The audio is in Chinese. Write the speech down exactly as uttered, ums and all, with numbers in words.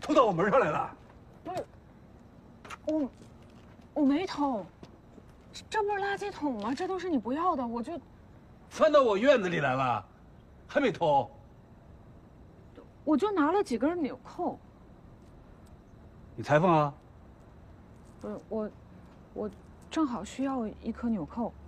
偷到我门上来了？ 不是，我我没偷，这这不是垃圾桶吗？这都是你不要的，我就翻到我院子里来了，还没偷？ 我就拿了几根纽扣。 你裁缝啊？ 不是我，我正好需要一颗纽扣。